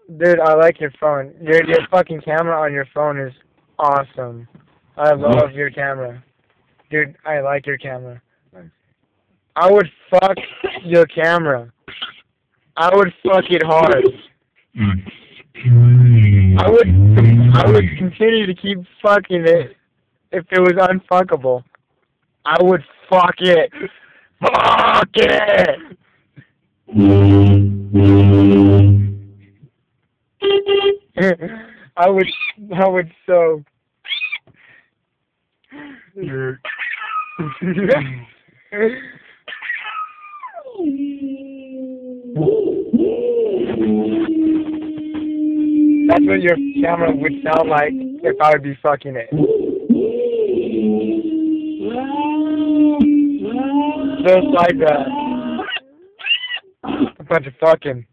Dude, I like your phone. Your fucking camera on your phone is awesome. I love your camera. Dude, I like your camera. I would fuck your camera. I would fuck it hard. I would continue to keep fucking it if it was unfuckable. I would fuck it. Fuck it! I would so. That's what your camera would sound like if I would be fucking it. Just like that. A bunch of fucking.